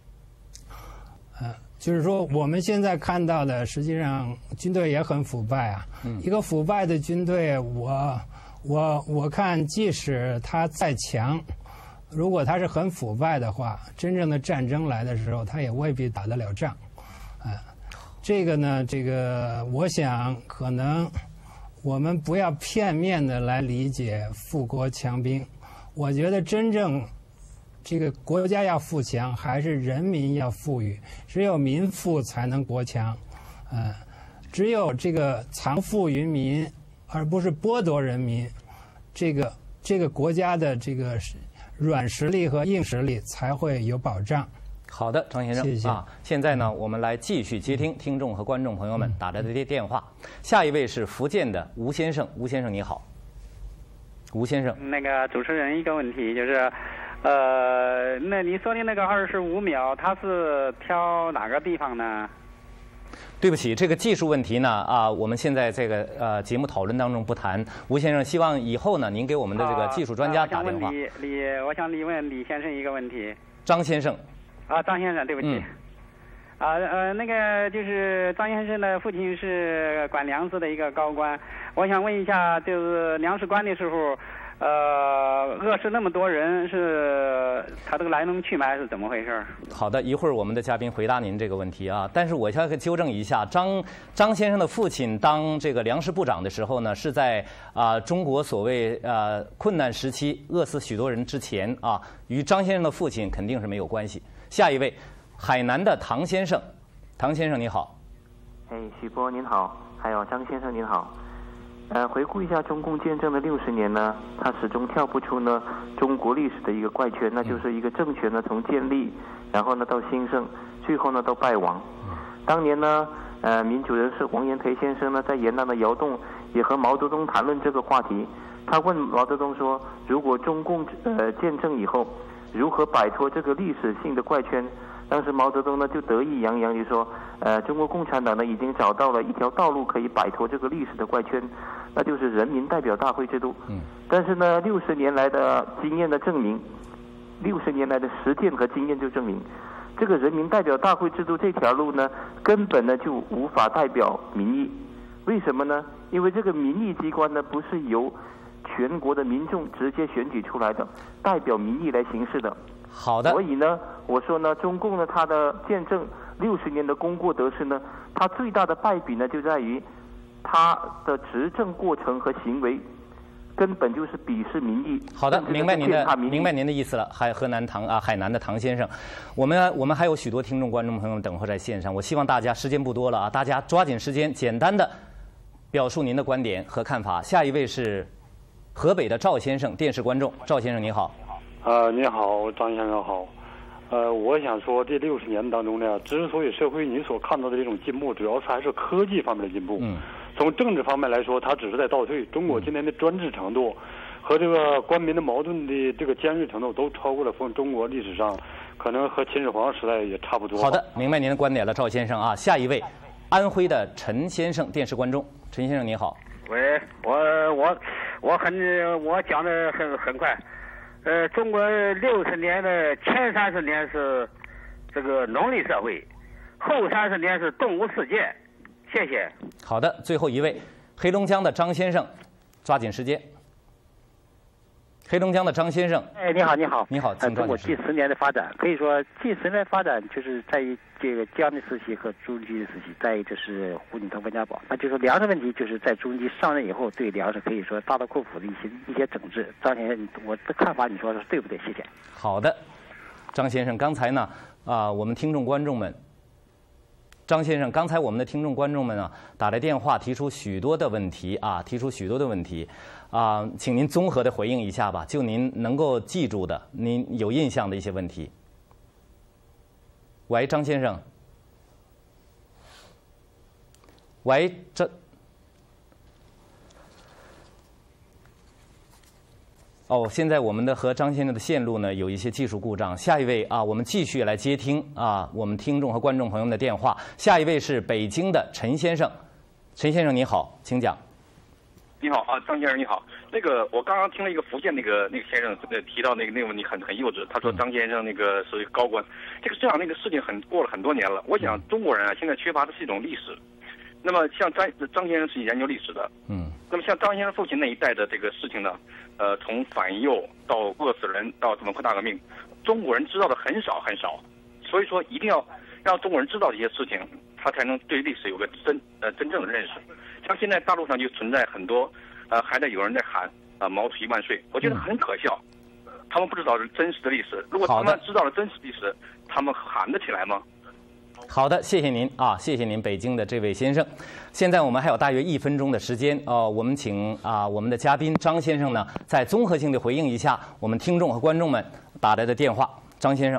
就是说我们现在看到的，实际上军队也很腐败啊。一个腐败的军队，我看即使他再强，如果他是很腐败的话，真正的战争来的时候，他也未必打得了仗。这个呢，我想可能我们不要片面的来理解富国强兵。我觉得真正这个国家要富强，还是人民要富裕，只有民富才能国强。只有这个藏富于民，而不是剥夺人民，这个国家的这个软实力和硬实力才会有保障。 好的，张先生，谢谢啊。现在呢，我们来继续接听听众和观众朋友们打来的电话。下一位是福建的吴先生，吴先生你好。吴先生， 那个主持人一个问题就是，那你说的那个25秒，它是挑哪个地方呢？ 对不起，这个技术问题呢，我们现在这个节目讨论当中不谈。吴先生，希望以后呢，您给我们的这个技术专家打电话。 我想问李先生一个问题。 张先生。 张先生，对不起。那个就是张先生的父亲是管粮食的一个高官，我想问一下，就是粮食官的时候，饿死那么多人，是他这个来龙去脉是怎么回事？ 好的，一会儿我们的嘉宾回答您这个问题啊。但是我要纠正一下，张先生的父亲当这个粮食部长的时候呢，是在中国所谓困难时期饿死许多人之前啊，与张先生的父亲肯定是没有关系。下一位，海南的唐先生，唐先生你好。 许波您好，还有张先生您好。回顾一下中共建政的60年呢，它始终跳不出呢中国历史的一个怪圈，那就是一个政权呢从建立，然后呢到兴盛，最后呢到败亡。当年呢，民主人士王炎培先生呢在延安的窑洞也和毛泽东谈论这个话题。他问毛泽东说，如果中共建政以后，如何摆脱这个历史性的怪圈？当时毛泽东呢就得意洋洋地说，中国共产党呢已经找到了一条道路可以摆脱这个历史的怪圈，那就是人民代表大会制度。但是呢，60年来的经验的证明，60年来的实践和经验就证明，这个人民代表大会制度这条路呢，根本呢就无法代表民意。为什么呢？因为这个民意机关呢不是由全国的民众直接选举出来的，代表民意来行事的。 好的。 所以呢，我说呢，中共呢，它的建政60年的功过得失呢，它最大的败笔呢，就在于它的执政过程和行为根本就是鄙视民意。 好的，明白您的意思了。海南的唐先生，我们还有许多听众观众朋友们等会儿在线上，我希望大家时间不多了啊，大家抓紧时间，简单的表述您的观点和看法。下一位是河北的赵先生，电视观众。赵先生你好。 你好，张先生好。我想说，这60年当中呢，之所以社会你所看到的这种进步，主要是还是科技方面的进步。从政治方面来说，它只是在倒退。中国今天的专制程度和这个官民的矛盾的这个尖锐程度，都超过了中国历史上可能和秦始皇时代也差不多。 好的，明白您的观点了，赵先生啊。下一位，安徽的陈先生，电视观众。陈先生你好。 喂，我讲的很快。中国60年的前30年是这个农历社会，后30年是动物世界。谢谢。 好的，最后一位，黑龙江的张先生，抓紧时间。黑龙江的张先生， 你好，你好， 你好，请中国近10年的发展，可以说近10年的发展就是在于这个江的时期和朱镕基的时期，再一就是胡锦涛、温家宝，那就是粮食问题，就是在朱镕基上任以后，对粮食可以说大刀阔斧的一些整治。张先生，我的看法你说是对不对？谢谢。 好的，张先生，刚才呢我们听众观众们。张先生，刚才我们的听众观众们呢打来电话，提出许多的问题请您综合的回应一下吧，就您能够记住的、您有印象的一些问题。喂，张先生。喂，现在我们的和张先生的线路呢有一些技术故障。下一位我们继续来接听我们听众和观众朋友们的电话。下一位是北京的陈先生，陈先生你好，请讲。 你好张先生你好。我刚刚听了一个福建那个先生提到那个问题很幼稚，他说张先生是一个高官，这样事情过了很多年了。我想中国人现在缺乏的是一种历史。那么像张先生是研究历史的，那么像张先生父亲那一代的这个事情呢，从反右到饿死人到怎么扩大革命，中国人知道的很少很少，所以说一定要让中国人知道这些事情，他才能对历史有个真正的认识。像现在大陆上就存在很多还在有人在喊毛主席万岁，我觉得很可笑，他们不知道是真实的历史，如果他们知道了真实历史，他们喊得起来吗？ 好的，谢谢您谢谢您，北京的这位先生。现在我们还有大约1分钟的时间我们请我们的嘉宾张先生呢，再综合性的回应一下我们听众和观众们打来的电话。张先生，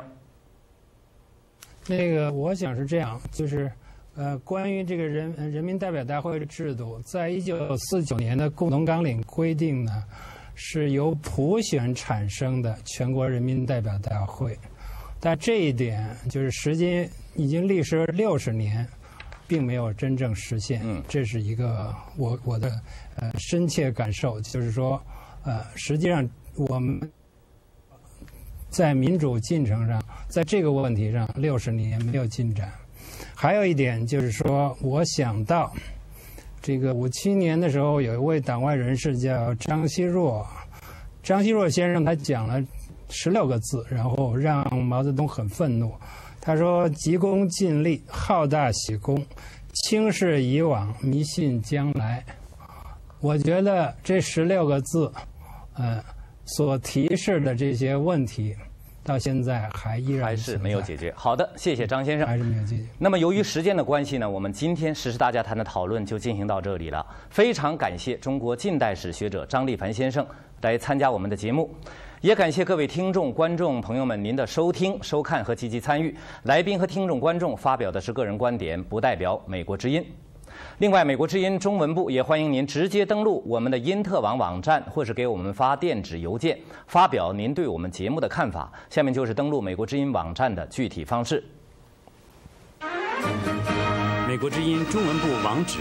我想是这样，就是关于这个人民代表大会的制度，在1949年的共同纲领规定呢，是由普选产生的全国人民代表大会。但这一点就是时间已经历时60年，并没有真正实现。这是一个我的深切感受，就是说实际上我们在民主进程上，在这个问题上60年没有进展。还有一点就是说，我想到这个57年的时候，有一位党外人士叫张奚若先生，他讲了16个字，然后让毛泽东很愤怒。他说：“急功近利，好大喜功，轻视以往，迷信将来。”我觉得这16个字，所提示的这些问题，到现在还是没有解决。好的，谢谢张先生。 还是没有解决。 那么由于时间的关系呢，我们今天时事大家谈的讨论就进行到这里了。非常感谢中国近代史学者张立凡先生来参加我们的节目。也感谢各位听众、观众朋友们您的收听、收看和积极参与。来宾和听众、观众发表的是个人观点，不代表美国之音。另外，美国之音中文部也欢迎您直接登录我们的因特网网站，或是给我们发电子邮件，发表您对我们节目的看法。下面就是登录美国之音网站的具体方式。 美国之音中文部网址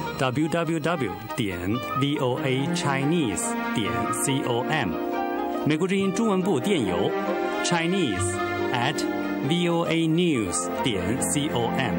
www.voachinese.com。美国之音中文部电邮 chinese@voanews.com。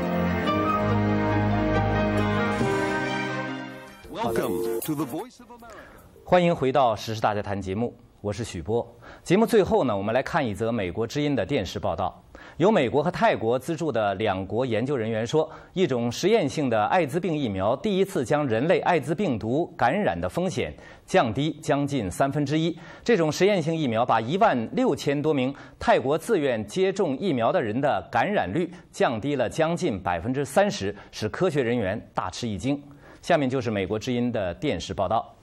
Welcome to the Voice of America。欢迎回到《时事大家谈》节目，我是许波。节目最后呢，我们来看一则美国之音的电视报道。由美国和泰国资助的2国研究人员说，一种实验性的艾滋病疫苗第一次将人类艾滋病毒感染的风险降低将近1/3。这种实验性疫苗把16000多名泰国自愿接种疫苗的人的感染率降低了将近30%，使科学人员大吃一惊。 下面就是美国之音的电视报道。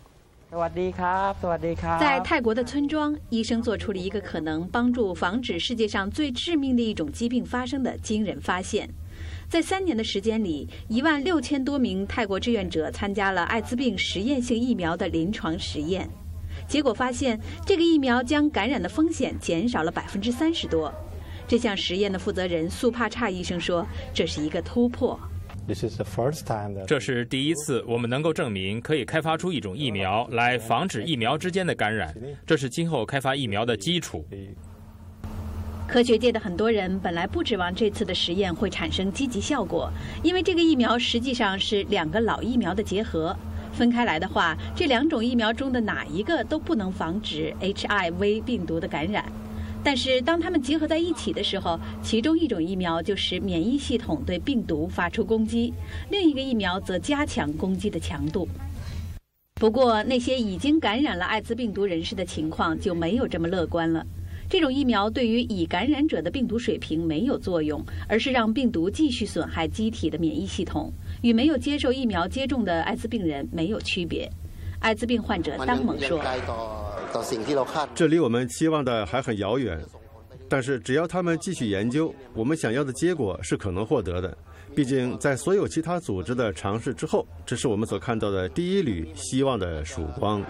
在泰国的村庄，医生做出了一个可能帮助防止世界上最致命的一种疾病发生的惊人发现。在3年的时间里，16000多名泰国志愿者参加了艾滋病实验性疫苗的临床实验，结果发现这个疫苗将感染的风险减少了30%多。这项实验的负责人苏帕查医生说：“这是一个突破。” 这是第一次我们能够证明可以开发出一种疫苗来防止疫苗之间的感染，这是今后开发疫苗的基础。 科学界的很多人本来不指望这次的实验会产生积极效果，因为这个疫苗实际上是2个老疫苗的结合。分开来的话，这2种疫苗中的哪一个都不能防止 HIV 病毒的感染。但是当它们结合在一起的时候，其中一种疫苗就使免疫系统对病毒发出攻击，另一个疫苗则加强攻击的强度。不过，那些已经感染了艾滋病毒人士的情况就没有这么乐观了。这种疫苗对于已感染者的病毒水平没有作用，而是让病毒继续损害机体的免疫系统，与没有接受疫苗接种的艾滋病人没有区别。艾滋病患者当猛说：“ 这离我们期望的还很遥远，但是只要他们继续研究，我们想要的结果是可能获得的。毕竟，在所有其他组织的尝试之后，这是我们所看到的第一缕希望的曙光。”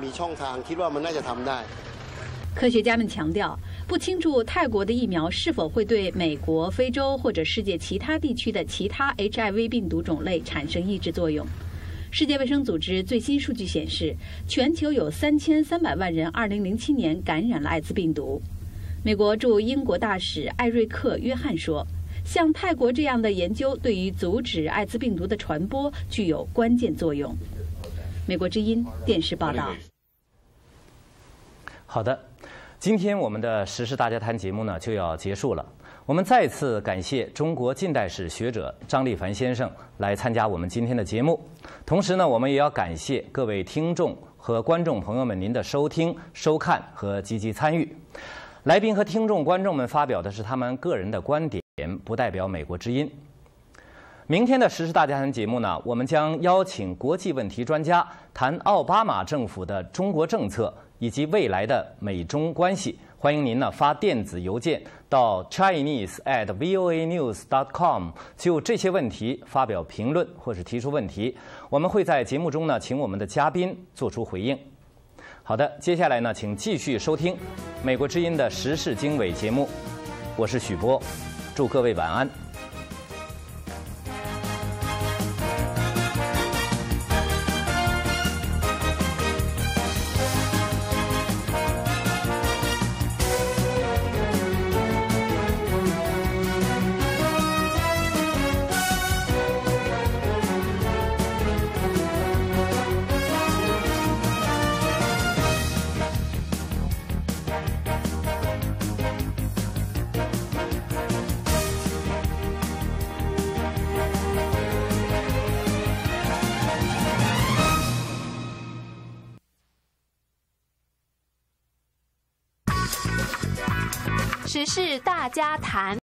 科学家们强调，不清楚泰国的疫苗是否会对美国、非洲或者世界其他地区的其他 HIV 病毒种类产生抑制作用。世界卫生组织最新数据显示，全球有3300万人2007年感染了艾滋病毒。美国驻英国大使艾瑞克·约翰说：“像泰国这样的研究对于阻止艾滋病毒的传播具有关键作用。”美国之音电视报道。 好的，今天我们的时事大家谈节目呢就要结束了。我们再次感谢中国近代史学者张立凡先生来参加我们今天的节目。同时呢，我们也要感谢各位听众和观众朋友们您的收听、收看和积极参与。来宾和听众、观众们发表的是他们个人的观点，不代表美国之音。明天的时事大家谈节目呢，我们将邀请国际问题专家谈奥巴马政府的中国政策以及未来的美中关系。欢迎您呢发电子邮件到 chinese@voanews.com， 就这些问题发表评论或是提出问题，我们会在节目中呢请我们的嘉宾做出回应。好的，接下来呢，请继续收听美国之音的时事经纬节目，我是许波，祝各位晚安。 时事大家谈。